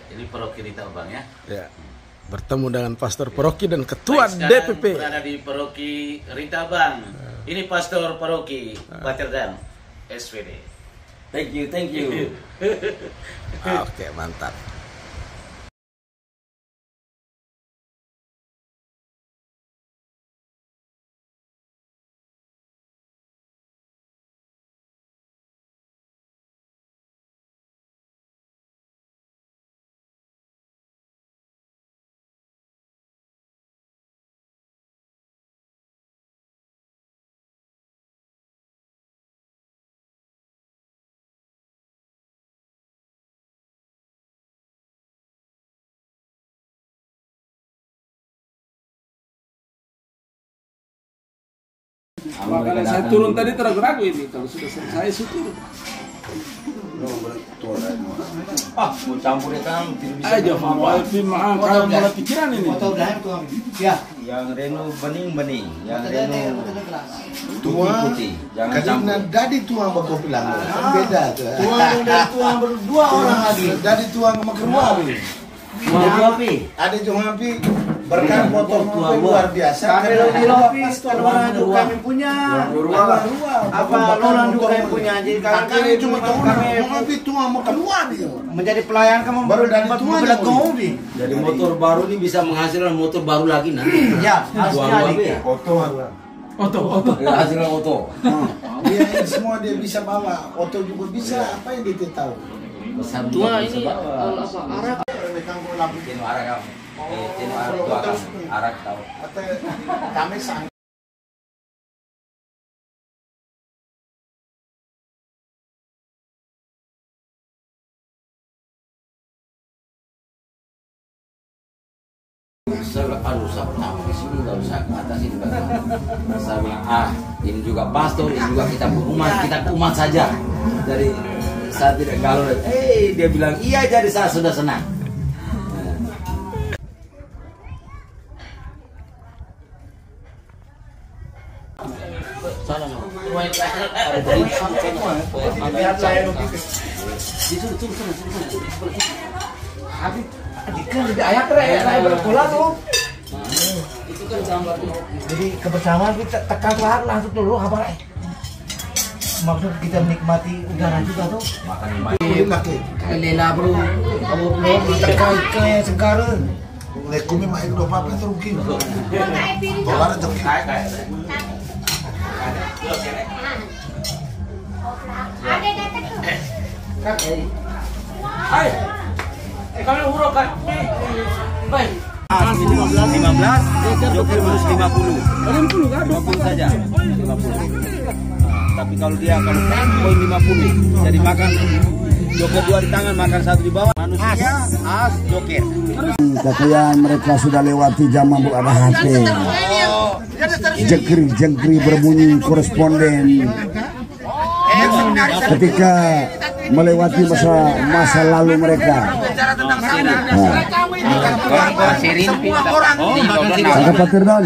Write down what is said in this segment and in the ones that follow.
Ini paroki Rita Bang ya. Ya. Bertemu dengan Pastor Paroki dan Ketua DPP. Berada di paroki Rita Bang. Ini Pastor Paroki Baterdang SPD. Thank you. Oke, mantap. Kalau saya turun tadi ragu-ragu ini kalau sudah selesai syukur. Mau campur ya kan tidak bisa. Aja maaf kalau mulai pikiran ini. Ya, yang reno bening, yang reno putih. Jangan campur. Dadi tuang bagus bilang, beda tuh. Tuang berdua orang lagi. Dadi tuang sama kedua. Ada cuma api berkat motor tua luar biasa. Kami punya. Apa Lolan juga yang punya. Jadi kami cuma kami tuang mau keluar dia. Menjadi pelayan kamu baru dari tuang gobi. Jadi motor baru ini bisa menghasilkan motor baru lagi nanti. Ya, hasilnya Oto. Hasilnya oto. Dia semua dia bisa bawa. Oto juga bisa. Apa yang dia tahu? Tua ini apa Arab? Tino Arab kamu. Tino Arab tahu. Kami sang. Saya bilang, sampai sini nggak usah ke atas ini. Saya bilang, ini juga pastor, ini juga kita umat saja. Dari saya tidak galau. Dia bilang, iya, jadi saya sudah senang. Jadi kebersamaan kita tekan langsung dulu apa? Maksud kita menikmati udara juga tuh. Makan yang Lela bro, kamu belum tekan yang sekarang. Lekumi mak itu apa itu rugi. Orang joki. Kami urut kan? Baik. 15, joker bonus 50. 50 kan? 50 saja. 50. Tapi kalau dia poin 50, jadi makan joker 2 di tangan, makan 1 di bawah. Manusia as joker. Katanya mereka sudah lewati zaman ada HP. Jengkri berbunyi koresponden. Ketika melewati masa lalu mereka. Kakak Patirdan,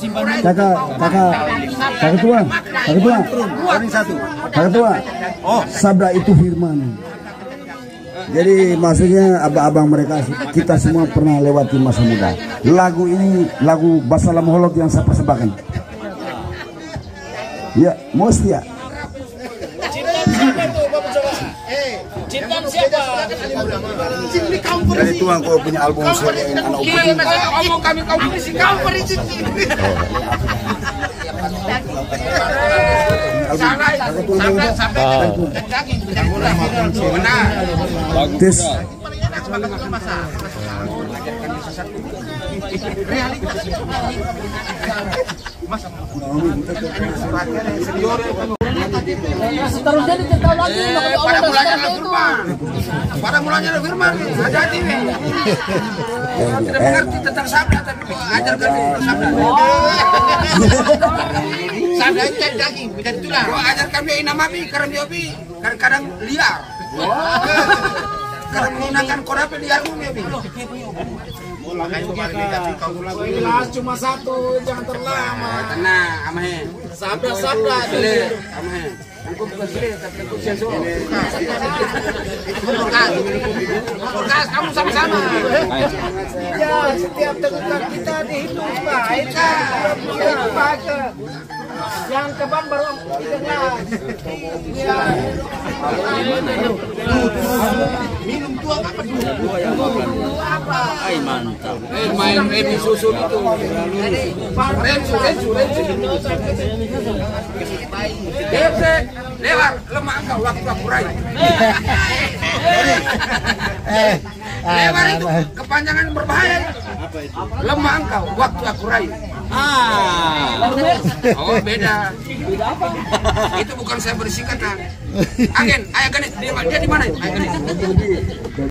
kakak tua, sabda itu firman. Jadi maksudnya abang-abang mereka, kita semua pernah lewati masa muda. Lagu ini lagu Basalam Holog yang saya persembahkan. Ya, mesti ya. Cintaan siapa? Dari tuang kau punya album seri anak Omong kami kau isi kau berizin. Tes. Seterusnya diceritain lagi. Pada mulanya ada firman, hati-hati nih. Tidak mengerti tentang sabda, tapi ajarkan tentang sabda. Sabda itu daging, bukan tulang. Ajarkan dia inamabi, karena dia kadang-kadang liar. Karena menggunakan korape liar. Gelas cuma satu, jangan terlama. Tenang, amahe. Sabda. Amahe. Aku bukan sini, tapi aku sensor. Bekas, kamu sama-sama. Ya, setiap tegak kita dihitung baik kan. Itu baca. Yang keban baru 3 gelas. Ya. Minum tua apa dulu? Apa? Ay, mantap. Main remi susu itu. Rensu. Lewat lemah engkau waktu aku raih. Lewat itu kepanjangan berbahaya. Lemah engkau waktu aku raih. Oh beda. Itu bukan saya bersikap. Agen, ayah Ganis, dia di mana? Ayah Ganis.